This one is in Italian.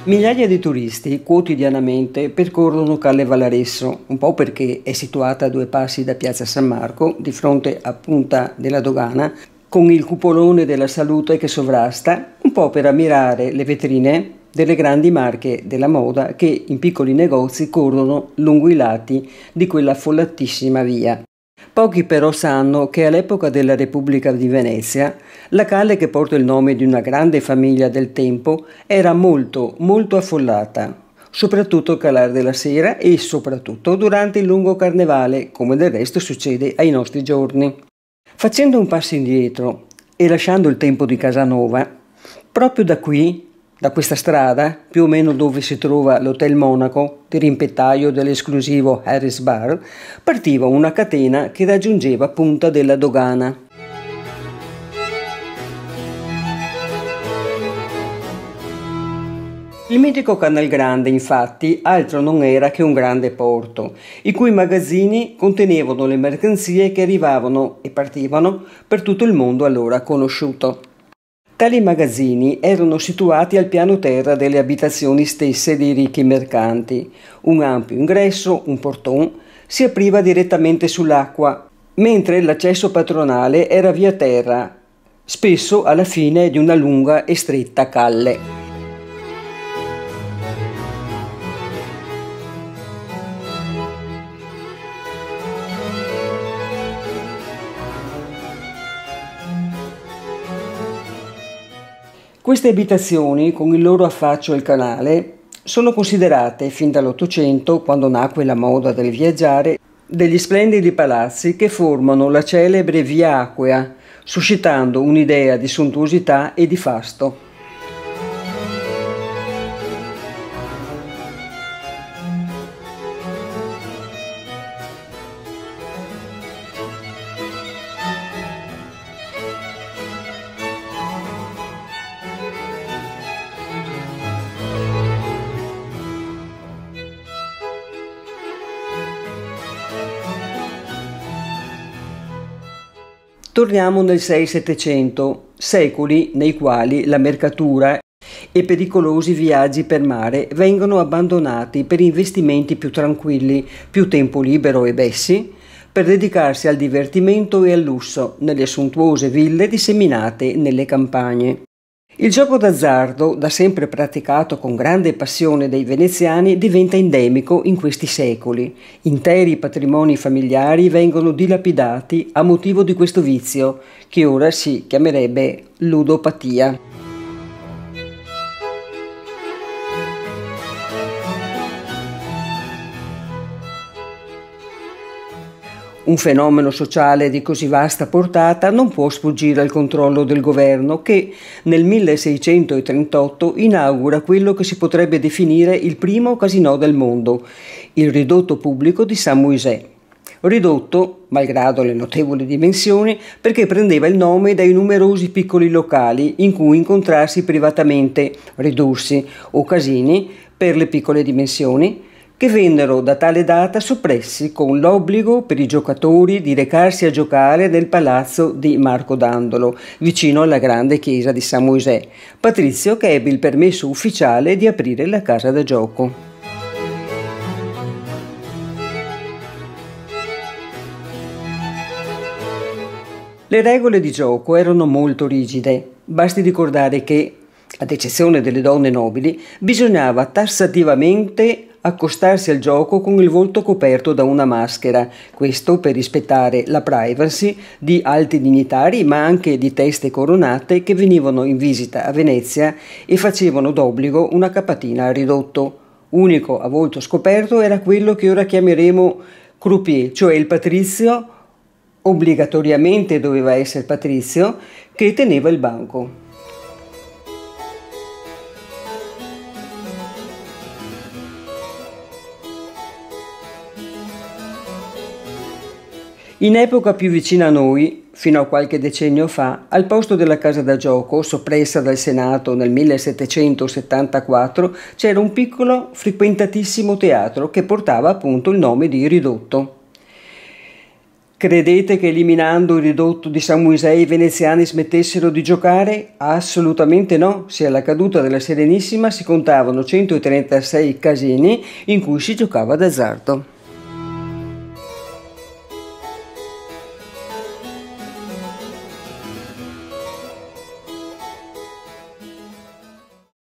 Migliaia di turisti quotidianamente percorrono Calle Valaresso, un po' perché è situata a 2 passi da Piazza San Marco, di fronte a Punta della Dogana, con il cupolone della salute che sovrasta, un po' per ammirare le vetrine delle grandi marche della moda che in piccoli negozi corrono lungo i lati di quella affollatissima via. Pochi però sanno che all'epoca della Repubblica di Venezia la calle, che porta il nome di una grande famiglia del tempo, era molto affollata, soprattutto al calare della sera e soprattutto durante il lungo carnevale, come del resto succede ai nostri giorni. Facendo un passo indietro e lasciando il tempo di Casanova, proprio da qui, da questa strada, più o meno dove si trova l'Hotel Monaco, dirimpettaio dell'esclusivo Harris Bar, partiva una catena che raggiungeva Punta della Dogana. Il mitico Canal Grande, infatti, altro non era che un grande porto, i cui magazzini contenevano le mercanzie che arrivavano e partivano per tutto il mondo allora conosciuto. Tali magazzini erano situati al piano terra delle abitazioni stesse dei ricchi mercanti. Un ampio ingresso, un portone, si apriva direttamente sull'acqua, mentre l'accesso padronale era via terra, spesso alla fine di una lunga e stretta calle. Queste abitazioni, con il loro affaccio al canale, sono considerate, fin dall'Ottocento, quando nacque la moda del viaggiare, degli splendidi palazzi che formano la celebre Via Acquea, suscitando un'idea di sontuosità e di fasto. Torniamo nel 6-700, secoli nei quali la mercatura e pericolosi viaggi per mare vengono abbandonati per investimenti più tranquilli, più tempo libero e bessi, per dedicarsi al divertimento e al lusso nelle sontuose ville disseminate nelle campagne. Il gioco d'azzardo, da sempre praticato con grande passione dai veneziani, diventa endemico in questi secoli. Interi patrimoni familiari vengono dilapidati a motivo di questo vizio, che ora si chiamerebbe ludopatia. Un fenomeno sociale di così vasta portata non può sfuggire al controllo del governo che nel 1638 inaugura quello che si potrebbe definire il primo casinò del mondo, il ridotto pubblico di Saint-Muisé. Ridotto, malgrado le notevoli dimensioni, perché prendeva il nome dai numerosi piccoli locali in cui incontrarsi privatamente, ridursi o casini per le piccole dimensioni, che vennero da tale data soppressi con l'obbligo per i giocatori di recarsi a giocare nel palazzo di Marco Dandolo, vicino alla grande chiesa di Saint-Muisé, patrizio che ebbe il permesso ufficiale di aprire la casa da gioco. Le regole di gioco erano molto rigide, basti ricordare che, ad eccezione delle donne nobili, bisognava tassativamente accostarsi al gioco con il volto coperto da una maschera, questo per rispettare la privacy di alti dignitari ma anche di teste coronate che venivano in visita a Venezia e facevano d'obbligo una capatina a ridotto. Unico a volto scoperto era quello che ora chiameremo croupier, cioè il patrizio, obbligatoriamente doveva essere patrizio, che teneva il banco. In epoca più vicina a noi, fino a qualche decennio fa, al posto della casa da gioco, soppressa dal Senato nel 1774, c'era un piccolo, frequentatissimo teatro che portava appunto il nome di Ridotto. Credete che eliminando il ridotto di San Muisè i veneziani smettessero di giocare? Assolutamente no. Se alla caduta della Serenissima si contavano 136 casini in cui si giocava d'azzardo.